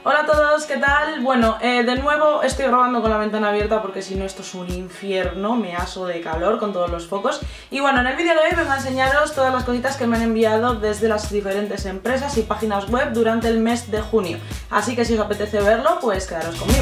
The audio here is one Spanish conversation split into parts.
Hola a todos, ¿qué tal? Bueno, de nuevo estoy grabando con la ventana abierta porque si no esto es un infierno, me aso de calor con todos los focos. Y bueno, en el vídeo de hoy vengo a enseñaros todas las cositas que me han enviado desde las diferentes empresas y páginas web durante el mes de junio. Así que si os apetece verlo, pues quedaros conmigo.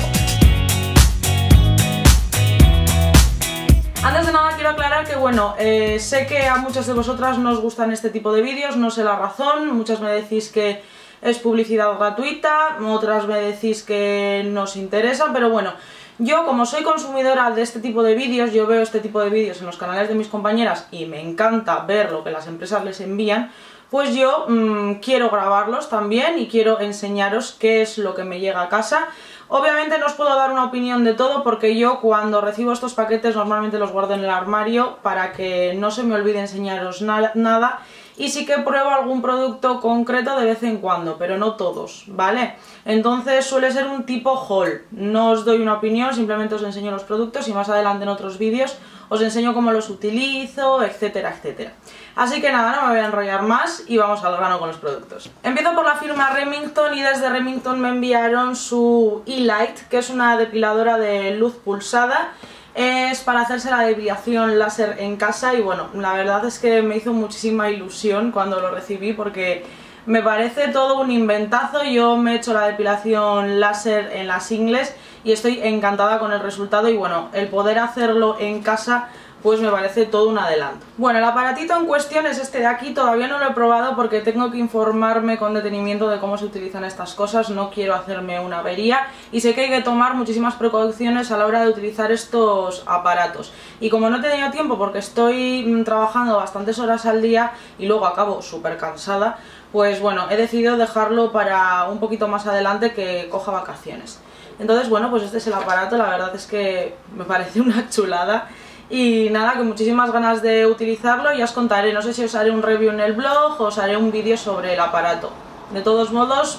Antes de nada quiero aclarar que bueno, sé que a muchas de vosotras no os gustan este tipo de vídeos, no sé la razón, muchas me decís que es publicidad gratuita, otras me decís que no os interesa, pero bueno, yo como soy consumidora de este tipo de vídeos, yo veo este tipo de vídeos en los canales de mis compañeras y me encanta ver lo que las empresas les envían, pues yo quiero grabarlos también y quiero enseñaros qué es lo que me llega a casa. Obviamente no os puedo dar una opinión de todo porque yo cuando recibo estos paquetes normalmente los guardo en el armario para que no se me olvide enseñaros nada. Y sí que pruebo algún producto concreto de vez en cuando, pero no todos, ¿vale? Entonces suele ser un tipo haul, no os doy una opinión, simplemente os enseño los productos y más adelante en otros vídeos os enseño cómo los utilizo, etcétera, etcétera. Así que nada, no me voy a enrollar más y vamos al grano con los productos. Empiezo por la firma Remington y desde Remington me enviaron su E-Light, que es una depiladora de luz pulsada. Es para hacerse la depilación láser en casa y bueno, la verdad es que me hizo muchísima ilusión cuando lo recibí porque me parece todo un inventazo. Yo me he hecho la depilación láser en las ingles y estoy encantada con el resultado y bueno, el poder hacerlo en casa pues me parece todo un adelanto. Bueno, el aparatito en cuestión es este de aquí, todavía no lo he probado porque tengo que informarme con detenimiento de cómo se utilizan estas cosas, no quiero hacerme una avería y sé que hay que tomar muchísimas precauciones a la hora de utilizar estos aparatos. Y como no he tenido tiempo porque estoy trabajando bastantes horas al día y luego acabo súper cansada, pues bueno, he decidido dejarlo para un poquito más adelante que coja vacaciones. Entonces bueno, pues este es el aparato, la verdad es que me parece una chulada. Y nada, con muchísimas ganas de utilizarlo, ya os contaré, no sé si os haré un review en el blog o os haré un vídeo sobre el aparato. De todos modos,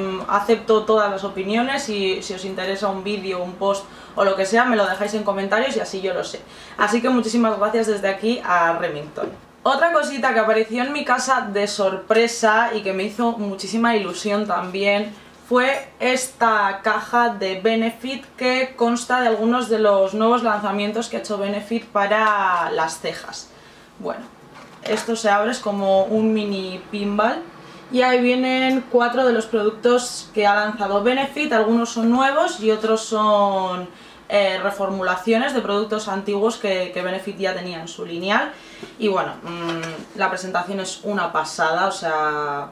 acepto todas las opiniones y si os interesa un vídeo, un post o lo que sea, me lo dejáis en comentarios y así yo lo sé. Así que muchísimas gracias desde aquí a Remington. Otra cosita que apareció en mi casa de sorpresa y que me hizo muchísima ilusión también fue esta caja de Benefit que consta de algunos de los nuevos lanzamientos que ha hecho Benefit para las cejas. Bueno, esto se abre, es como un mini pinball y ahí vienen 4 de los productos que ha lanzado Benefit. Algunos son nuevos y otros son reformulaciones de productos antiguos que Benefit ya tenía en su lineal. Y bueno, la presentación es una pasada, o sea,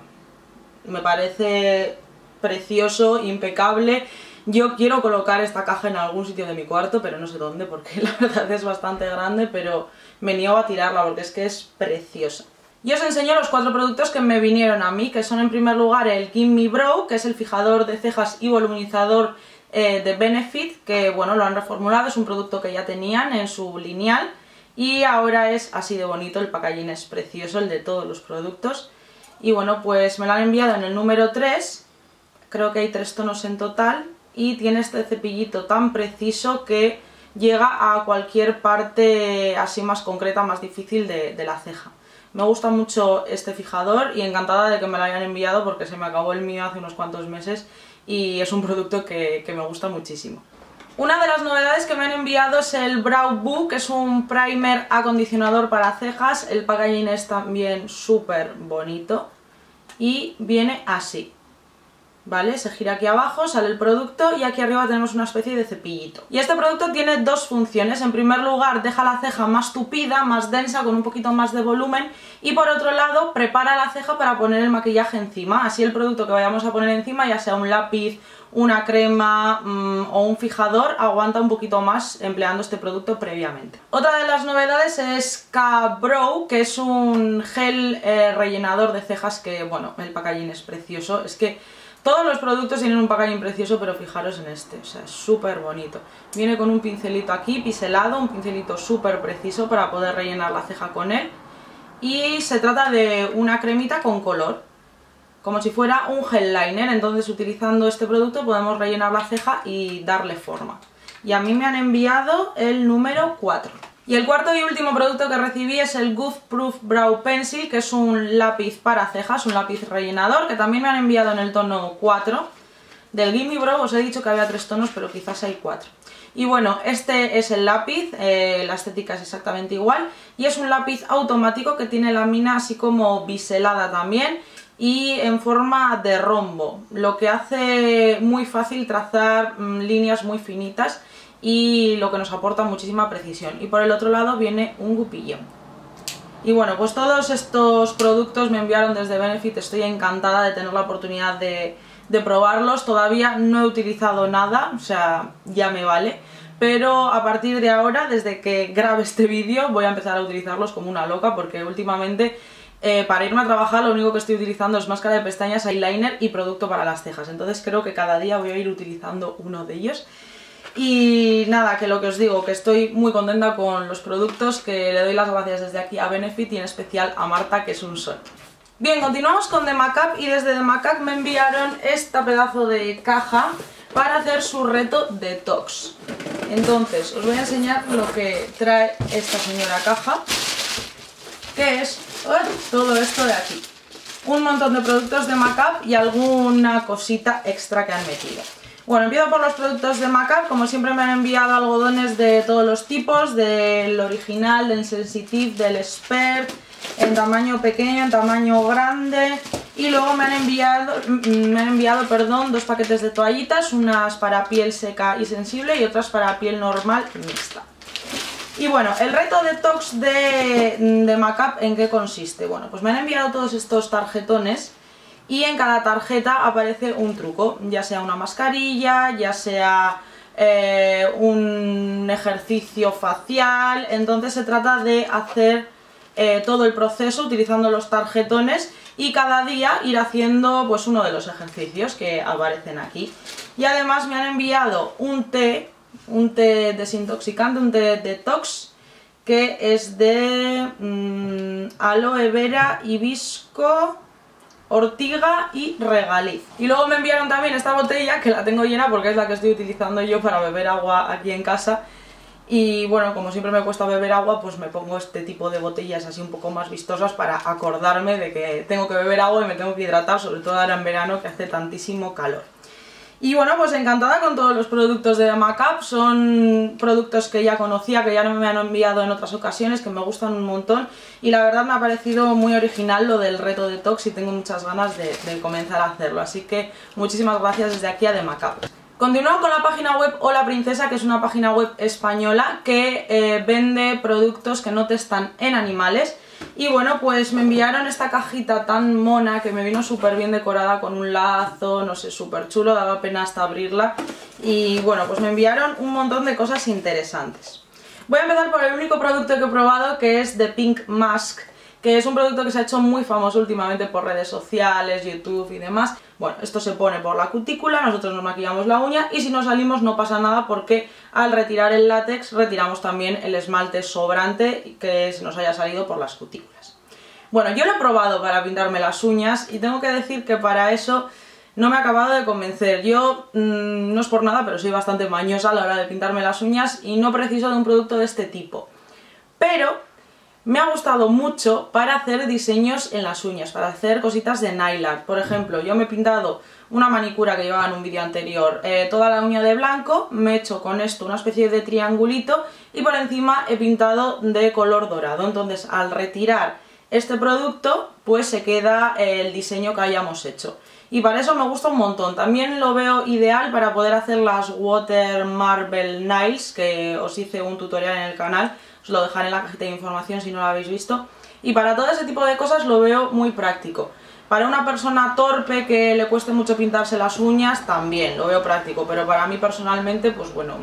me parece precioso, impecable. Yo quiero colocar esta caja en algún sitio de mi cuarto, pero no sé dónde porque la verdad es bastante grande, pero me niego a tirarla porque es que es preciosa. Y os enseño los 4 productos que me vinieron a mí, que son en primer lugar el Gimme Brow, que es el fijador de cejas y voluminizador de Benefit, que bueno, lo han reformulado, es un producto que ya tenían en su lineal y ahora es así de bonito, el packaging es precioso, el de todos los productos. Y bueno, pues me lo han enviado en el número 3, creo que hay 3 tonos en total y tiene este cepillito tan preciso que llega a cualquier parte así más concreta, más difícil de la ceja. Me gusta mucho este fijador y encantada de que me lo hayan enviado porque se me acabó el mío hace unos cuantos meses y es un producto que me gusta muchísimo. Una de las novedades que me han enviado es el Brow Boo, que es un primer acondicionador para cejas. El packaging es también súper bonito y viene así. ¿Vale? Se gira aquí abajo, sale el producto y aquí arriba tenemos una especie de cepillito. Y este producto tiene 2 funciones. En primer lugar, deja la ceja más tupida, más densa, con un poquito más de volumen. Y por otro lado, prepara la ceja para poner el maquillaje encima. Así el producto que vayamos a poner encima, ya sea un lápiz, una crema o un fijador, aguanta un poquito más empleando este producto previamente. Otra de las novedades es K-Brow, que es un gel rellenador de cejas que, bueno, el packaging es precioso. Es que todos los productos tienen un packaging precioso, pero fijaros en este, o sea, es súper bonito. Viene con un pincelito aquí, pincelado, un pincelito súper preciso para poder rellenar la ceja con él. Y se trata de una cremita con color, como si fuera un gel liner, entonces utilizando este producto podemos rellenar la ceja y darle forma. Y a mí me han enviado el número 4. Y el cuarto y último producto que recibí es el Good Proof Brow Pencil, que es un lápiz para cejas, un lápiz rellenador, que también me han enviado en el tono 4. del Gimme Bro. Os he dicho que había 3 tonos, pero quizás hay 4. Y bueno, este es el lápiz, la estética es exactamente igual, y es un lápiz automático que tiene la mina así como biselada también y en forma de rombo, lo que hace muy fácil trazar líneas muy finitas y lo que nos aporta muchísima precisión. Y por el otro lado viene un gupillo. Y bueno, pues todos estos productos me enviaron desde Benefit, estoy encantada de tener la oportunidad de probarlos. Todavía no he utilizado nada, o sea, ya me vale, pero a partir de ahora, desde que grabe este vídeo, voy a empezar a utilizarlos como una loca, porque últimamente para irme a trabajar lo único que estoy utilizando es máscara de pestañas, eyeliner y producto para las cejas, entonces creo que cada día voy a ir utilizando uno de ellos. Y nada, que lo que os digo, que estoy muy contenta con los productos, que le doy las gracias desde aquí a Benefit y en especial a Marta, que es un sol. Bien, continuamos con The Macaque y desde The Macaque me enviaron esta pedazo de caja para hacer su reto detox. Entonces, os voy a enseñar lo que trae esta señora caja, que es todo esto de aquí. Un montón de productos de Macaque y alguna cosita extra que han metido. Bueno, empiezo por los productos de Macaque. Como siempre me han enviado algodones de todos los tipos, del original, del sensitive, del expert, en tamaño pequeño, en tamaño grande, y luego me han enviado, dos paquetes de toallitas, unas para piel seca y sensible y otras para piel normal mixta. Y bueno, el reto detox de Macaque, ¿en qué consiste? Bueno, pues me han enviado todos estos tarjetones y en cada tarjeta aparece un truco, ya sea una mascarilla, ya sea un ejercicio facial. Entonces se trata de hacer todo el proceso utilizando los tarjetones y cada día ir haciendo pues uno de los ejercicios que aparecen aquí. Y además me han enviado un té desintoxicante, un té detox, que es de aloe vera, hibisco, ortiga y regaliz. Y luego me enviaron también esta botella, que la tengo llena porque es la que estoy utilizando yo para beber agua aquí en casa. Y bueno, como siempre me cuesta beber agua, pues me pongo este tipo de botellas así un poco más vistosas para acordarme de que tengo que beber agua y me tengo que hidratar, sobre todo ahora en verano que hace tantísimo calor. Y bueno, pues encantada con todos los productos de Macaque. Son productos que ya conocía, que ya no me han enviado en otras ocasiones, que me gustan un montón. Y la verdad me ha parecido muy original lo del reto detox y tengo muchas ganas de comenzar a hacerlo. Así que muchísimas gracias desde aquí a The Macaque. Continuamos con la página web Hola Princesa, que es una página web española que vende productos que no testan en animales. Y bueno, pues me enviaron esta cajita tan mona que me vino súper bien decorada con un lazo, no sé, súper chulo, daba pena hasta abrirla. Y bueno, pues me enviaron un montón de cosas interesantes. Voy a empezar por el único producto que he probado, que es The Pink Mask, que es un producto que se ha hecho muy famoso últimamente por redes sociales, YouTube y demás. Bueno, esto se pone por la cutícula, nosotros nos maquillamos la uña y si nos salimos no pasa nada porque al retirar el látex retiramos también el esmalte sobrante que se nos haya salido por las cutículas. Bueno, yo lo he probado para pintarme las uñas y tengo que decir que para eso no me ha acabado de convencer. Yo no es por nada, pero soy bastante mañosa a la hora de pintarme las uñas y no preciso de un producto de este tipo. Pero me ha gustado mucho para hacer diseños en las uñas, para hacer cositas de nail art. Por ejemplo, yo me he pintado una manicura que llevaba en un vídeo anterior, toda la uña de blanco, me he hecho con esto una especie de triangulito y por encima he pintado de color dorado. Entonces al retirar este producto pues se queda el diseño que hayamos hecho. Y para eso me gusta un montón. También lo veo ideal para poder hacer las Water Marble Nails, que os hice un tutorial en el canal. Os lo dejaré en la cajita de información si no lo habéis visto. Y para todo ese tipo de cosas lo veo muy práctico. Para una persona torpe que le cueste mucho pintarse las uñas también lo veo práctico. Pero para mí personalmente, pues bueno,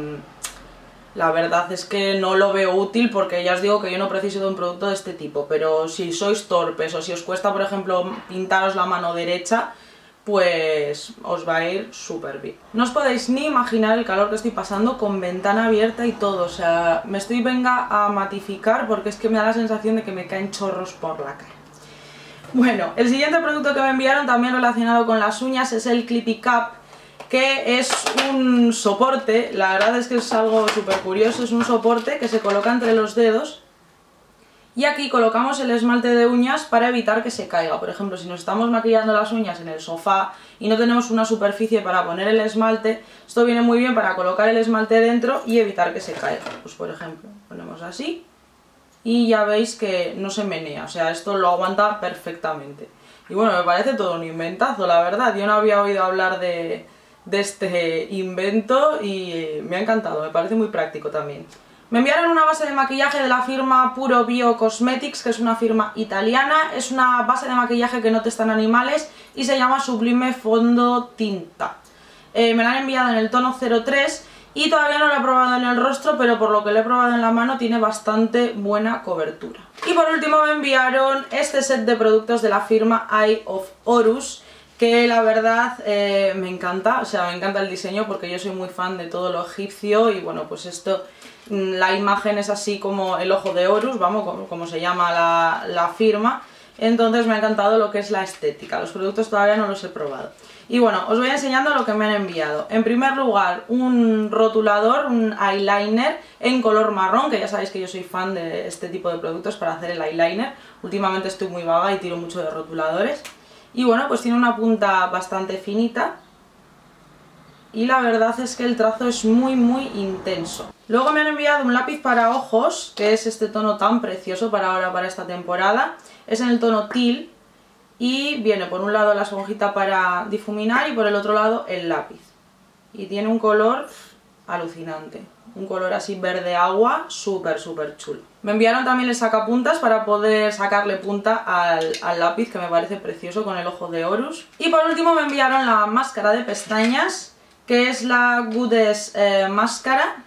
la verdad es que no lo veo útil porque ya os digo que yo no preciso de un producto de este tipo. Pero si sois torpes o si os cuesta, por ejemplo, pintaros la mano derecha, pues os va a ir súper bien. No os podéis ni imaginar el calor que estoy pasando con ventana abierta y todo, o sea, me estoy venga a matificar porque es que me da la sensación de que me caen chorros por la cara. Bueno, el siguiente producto que me enviaron también relacionado con las uñas es el Clippy Cup, que es un soporte, la verdad es que es algo súper curioso, es un soporte que se coloca entre los dedos Y aquí colocamos el esmalte de uñas para evitar que se caiga. Por ejemplo, si nos estamos maquillando las uñas en el sofá y no tenemos una superficie para poner el esmalte, esto viene muy bien para colocar el esmalte dentro y evitar que se caiga. Pues por ejemplo, ponemos así y ya veis que no se menea, o sea, esto lo aguanta perfectamente. Y bueno, me parece todo un inventazo, la verdad. Yo no había oído hablar de este invento y me ha encantado, me parece muy práctico también. Me enviaron una base de maquillaje de la firma Puro Bio Cosmetics, que es una firma italiana. Es una base de maquillaje que no testan animales y se llama Sublime Fondo Tinta. Me la han enviado en el tono 03 y todavía no lo he probado en el rostro, pero por lo que lo he probado en la mano tiene bastante buena cobertura. Y por último me enviaron este set de productos de la firma Eye of Horus, que la verdad me encanta, o sea, me encanta el diseño porque yo soy muy fan de todo lo egipcio y bueno, pues esto, la imagen es así como el ojo de Horus, vamos, como se llama la firma, entonces me ha encantado lo que es la estética. Los productos todavía no los he probado. Y bueno, os voy enseñando lo que me han enviado. En primer lugar, un rotulador, un eyeliner en color marrón, que ya sabéis que yo soy fan de este tipo de productos para hacer el eyeliner. Últimamente estoy muy vaga y tiro mucho de rotuladores. Y bueno, pues tiene una punta bastante finita y la verdad es que el trazo es muy intenso. Luego me han enviado un lápiz para ojos, que es este tono tan precioso para ahora, para esta temporada. Es en el tono teal y viene por un lado la esponjita para difuminar y por el otro lado el lápiz. Y tiene un color alucinante, un color así verde agua, súper chulo. Me enviaron también el sacapuntas para poder sacarle punta al lápiz, que me parece precioso, con el ojo de Horus. Y por último me enviaron la máscara de pestañas, que es la Goodest Máscara,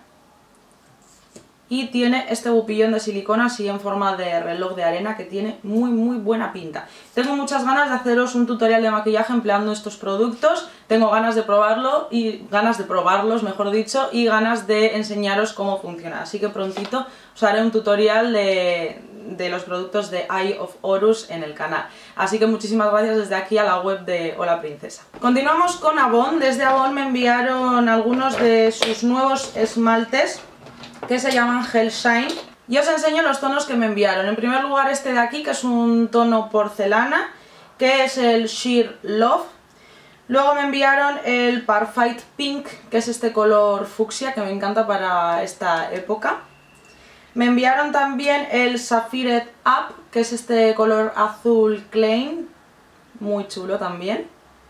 y tiene este bupillón de silicona así en forma de reloj de arena que tiene muy buena pinta. Tengo muchas ganas de haceros un tutorial de maquillaje empleando estos productos, tengo ganas de probarlo y ganas de probarlos, mejor dicho, y ganas de enseñaros cómo funciona, así que prontito os haré un tutorial de los productos de Eye of Horus en el canal. Así que muchísimas gracias desde aquí a la web de Hola Princesa. Continuamos con Avon. Desde Avon me enviaron algunos de sus nuevos esmaltes que se llaman Gel Shine y os enseño los tonos que me enviaron. En primer lugar este de aquí, que es un tono porcelana, que es el Sheer Love. Luego me enviaron el Parfait Pink, que es este color fucsia que me encanta para esta época. Me enviaron también el Sapphire Up, que es este color azul Klein, muy chulo también.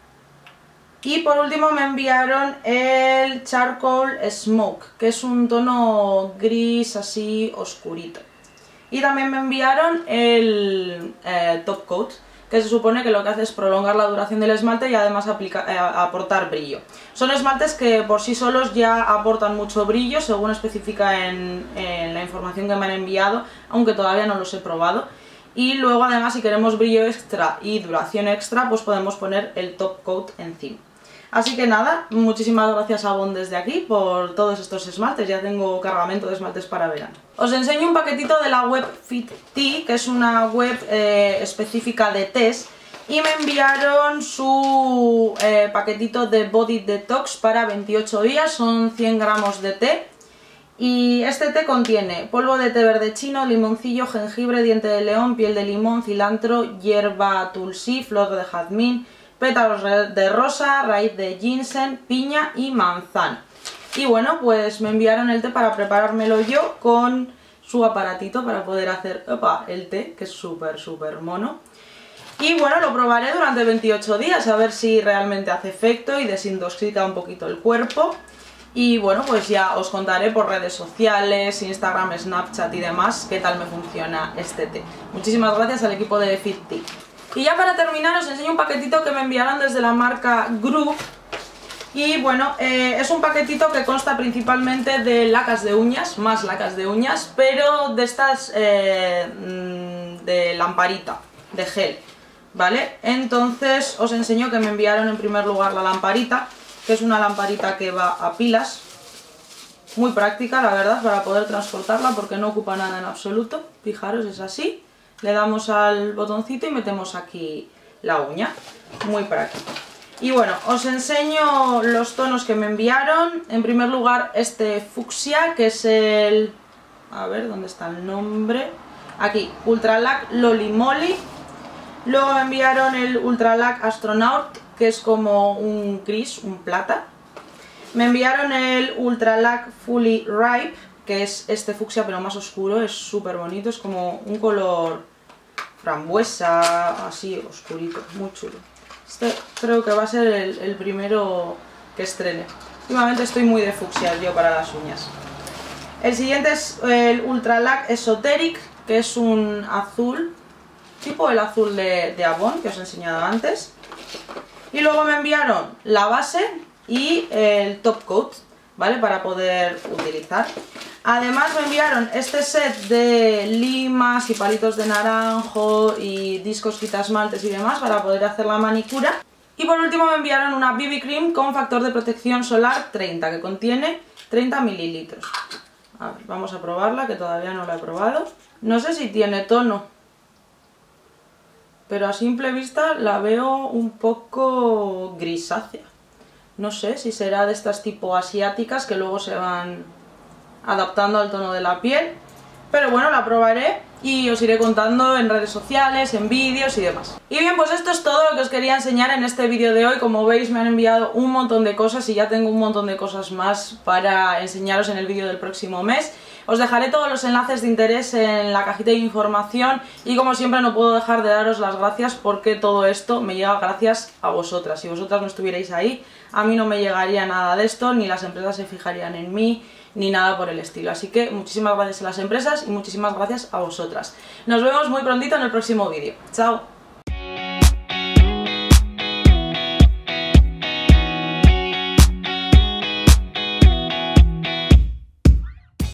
Y por último me enviaron el Charcoal Smoke, que es un tono gris así oscurito. Y también me enviaron el Top Coat, que se supone que lo que hace es prolongar la duración del esmalte y además aportar brillo. Son esmaltes que por sí solos ya aportan mucho brillo, según especifica en la información que me han enviado, aunque todavía no los he probado. Y luego además, si queremos brillo extra y duración extra, pues podemos poner el Top Coat encima. Así que nada, muchísimas gracias a Avon desde aquí por todos estos esmaltes, ya tengo cargamento de esmaltes para verano. Os enseño un paquetito de la web Fit Tea, que es una web específica de tés, y me enviaron su paquetito de Body Detox para 28 días, son 100 gramos de té. Y este té contiene polvo de té verde chino, limoncillo, jengibre, diente de león, piel de limón, cilantro, hierba tulsi, flor de jazmín, pétalos de rosa, raíz de ginseng, piña y manzana. Y bueno, pues me enviaron el té para preparármelo yo con su aparatito para poder hacer el té, que es súper mono. Y bueno, lo probaré durante 28 días a ver si realmente hace efecto y desintoxica un poquito el cuerpo. Y bueno, pues ya os contaré por redes sociales, Instagram, Snapchat y demás qué tal me funciona este té. Muchísimas gracias al equipo de Fit Tea. Y ya para terminar os enseño un paquetito que me enviaron desde la marca Groove. Y bueno, es un paquetito que consta principalmente de lacas de uñas, más lacas de uñas, pero de estas de lamparita, de gel, ¿vale? Entonces os enseño que me enviaron en primer lugar la lamparita, que es una lamparita que va a pilas, muy práctica la verdad para poder transportarla porque no ocupa nada en absoluto. Fijaros, es así. Le damos al botoncito y metemos aquí la uña, muy práctico. Y bueno, os enseño los tonos que me enviaron. En primer lugar este fucsia, que es el... a ver, ¿dónde está el nombre? Aquí, Ultralac Loli Molly. Luego me enviaron el Ultralac Astronaut, que es como un gris, un plata. Me enviaron el Ultralac Fully Ripe, que es este fucsia pero más oscuro, es súper bonito, es como un color frambuesa, así oscurito, muy chulo. Este creo que va a ser el primero que estrene. Últimamente estoy muy de fucsia yo para las uñas. El siguiente es el Ultralac Esoteric, que es un azul, tipo el azul de Avon que os he enseñado antes. Y luego me enviaron la base y el top coat, ¿vale? Para poder utilizar. Además me enviaron este set de limas y palitos de naranjo y discos quitasmaltes y demás para poder hacer la manicura. Y por último me enviaron una BB Cream con factor de protección solar 30, que contiene 30 mililitros. A ver, vamos a probarla, que todavía no la he probado. No sé si tiene tono, pero a simple vista la veo un poco grisácea. No sé si será de estas tipo asiáticas que luego se van adaptando al tono de la piel. Pero bueno, la probaré y os iré contando en redes sociales, en vídeos y demás. Y bien, pues esto es todo lo que os quería enseñar en este vídeo de hoy. Como veis, me han enviado un montón de cosas y ya tengo un montón de cosas más para enseñaros en el vídeo del próximo mes. Os dejaré todos los enlaces de interés en la cajita de información y como siempre no puedo dejar de daros las gracias porque todo esto me llega gracias a vosotras. Si vosotras no estuvierais ahí, a mí no me llegaría nada de esto, ni las empresas se fijarían en mí, ni nada por el estilo. Así que muchísimas gracias a las empresas y muchísimas gracias a vosotras. Nos vemos muy prontito en el próximo vídeo. ¡Chao!